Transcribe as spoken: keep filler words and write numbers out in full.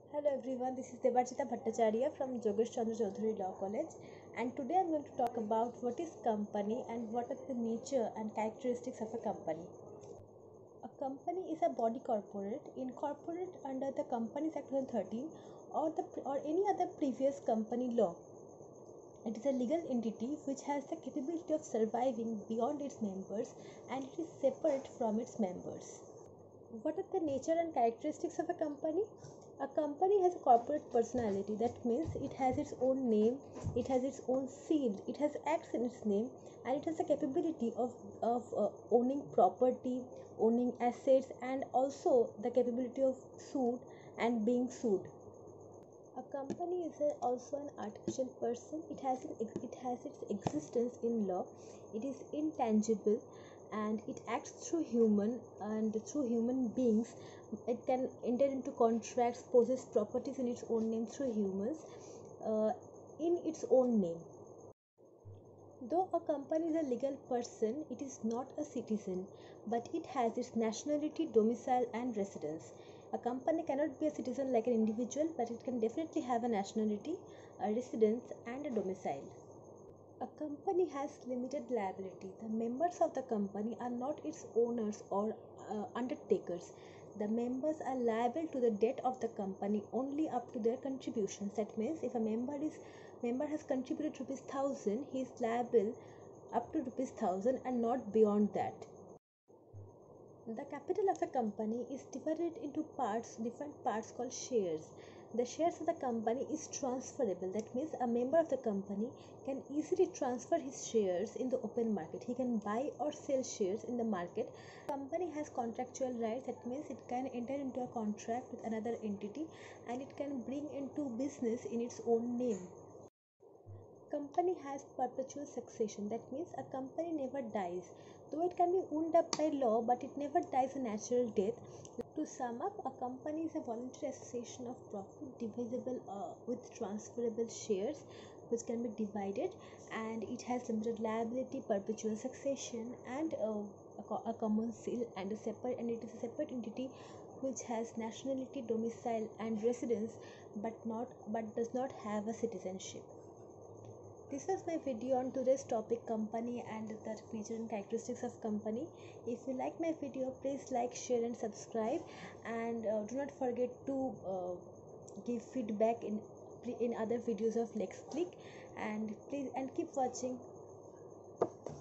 Hello everyone, this is Debarchita Bhattacharya from Jogesh Chandra Chaudhary Law College, and today I'm going to talk about what is company and what are the nature and characteristics of a company. A company is a body corporate incorporated under the Companies Act twenty thirteen or the or any other previous company law. It is a legal entity which has the capability of surviving beyond its members, and it is separate from its members. What are the nature and characteristics of a company? A company has a corporate personality. That means it has its own name, it has its own seal, it has acts in its name, and it has the capability of, of uh, owning property, owning assets, and also the capability of suit and being sued. A company is a, also an artificial person. It has an, it has its existence in law. It is intangible, and it acts through human and through human beings. It can enter into contracts, possess properties in its own name through humans, uh, in its own name. Though a company is a legal person, it is not a citizen, but it has its nationality, domicile, and residence. A company cannot be a citizen like an individual, but it can definitely have a nationality, a residence, and a domicile. A company has limited liability. The members of the company are not its owners or uh, undertakers. The members are liable to the debt of the company only up to their contributions. That means if a member is member has contributed rupees thousand, he is liable up to rupees thousand and not beyond that. The capital of a company is divided into parts, different parts called shares. The shares of the company is transferable. That means a member of the company can easily transfer his shares in the open market. He can buy or sell shares in the market. Company has contractual rights. That means it can enter into a contract with another entity, and it can bring into business in its own name. Company has perpetual succession. That means a company never dies, though it can be wound up by law, but it never dies a natural death. To sum up, a company is a voluntary association of profit divisible uh, with transferable shares which can be divided, and it has limited liability, perpetual succession, and uh, a, co- a common seal, and a separate and it is a separate entity which has nationality, domicile, and residence, but not but does not have a citizenship. This was my video on today's topic, company and the feature and characteristics of company. If you like my video, please like, share, and subscribe. And uh, do not forget to uh, give feedback in in other videos of Lex Click. And please and keep watching.